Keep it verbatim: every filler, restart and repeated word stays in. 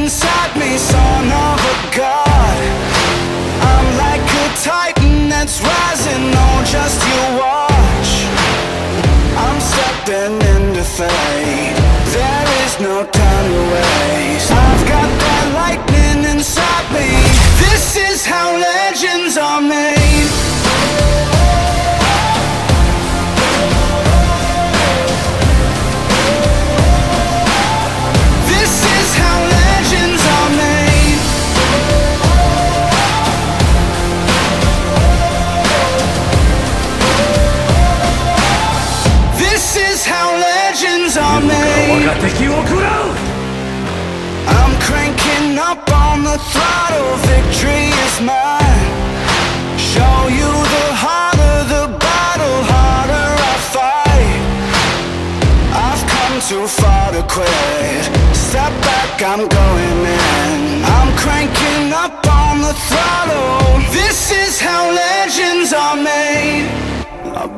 inside me, son of a god. I'm like a titan that's rising, oh just you watch. I'm stepping into fate, there is no time to waste. I've got that lightning inside me, this is how legends are made. This is how legends are made. This is how legends are made. I'm cranking up on the throttle, victory is mine. Show you the harder the battle, harder I fight. I've come too far to quit, step back, I'm going in. I'm cranking up on the throttle, this is how legends are made. I'll